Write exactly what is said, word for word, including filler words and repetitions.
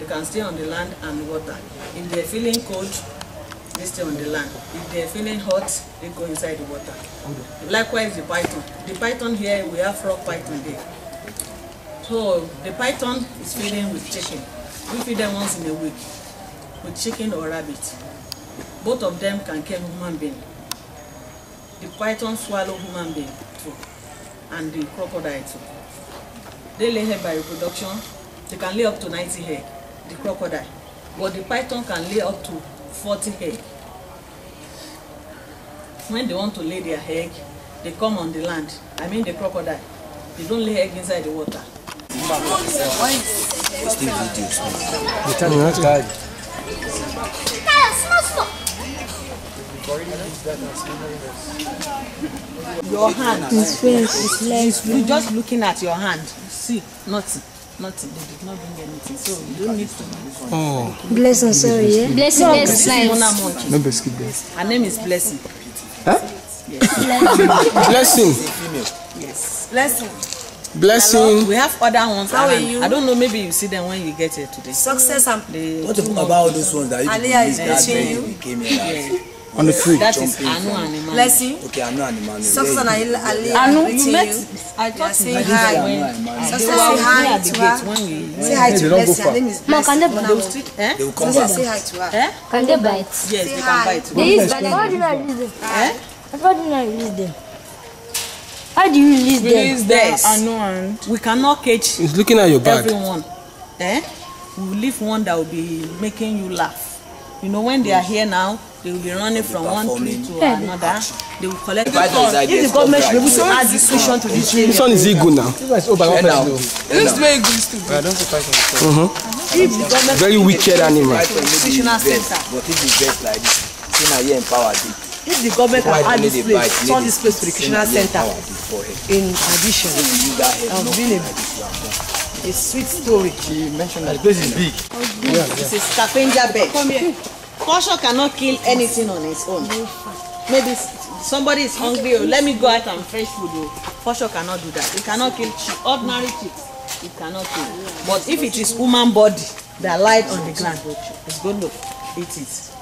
they can stay on the land and water. If they're feeling cold, they stay on the land. If they're feeling hot, they go inside the water. Likewise, the python. The python here, we have frog python there. So the python is feeding with chicken. We feed them once in a week with chicken or rabbit. Both of them can kill human being. The python swallow human being too, and the crocodile too. They lay egg by reproduction. They can lay up to ninety egg, the crocodile. But the python can lay up to forty egg. When they want to lay their egg, they come on the land. I mean the crocodile. They don't lay egg inside the water. Your hand is finished. You're just looking at your hand. See, nothing. Nothing. They did not bring anything. So you don't need to. Oh. Blessing, sorry, yeah? Blessing, blessing. No, her name is Blessing. Huh? Yes. Blessing. Yes. Blessing. Blessing. We have other ones. How are you? I don't know, maybe you see them when you get here today. Success and The What about those ones that you Aliyah is that teaching day you. we came here? yeah. On the free. That is Anu and Blessing. Okay, I'm not an Emmanuel. Success and Aliyah Anu, greeting you met. you. I thought say you met hi. when Success they say were hi at the to gate her. when we. Say hi to They don't go Blessing. far. Her name is Mom, can they Blessing. bite? Still, eh? They will come Say back. say hi to her. Eh? Can they bite? Yes, Say they hi. can bite. They use but how do you not release them? Eh? How do you not release them? How do you release them? Release them. Anu and We cannot catch He's looking at your bag. everyone. Eh? We will leave one that will be making you laugh. You know, when they are here now, they will be running from one tree to another. They will collect the Python is like If this, the government come should be able to back. add discussion to this area. This one is eagle now. Oh, by one person. it looks very good too. Uh-huh. If the government Very wicked animal. Nutritional center. But if it's best like this, see now here empowered. If the government can add this They bite, place, turn this place to the Nutritional center. In addition, of being a, a sweet story. She mentioned that the place is big. It's a scavenger bed. Come here. Caution cannot kill anything on its own. Maybe somebody is hungry, or let me go out and fetch food. Caution cannot do that. It cannot kill chicks. Ordinary chicks, it cannot kill. But if it is human body that lied on the ground, it's going to eat it.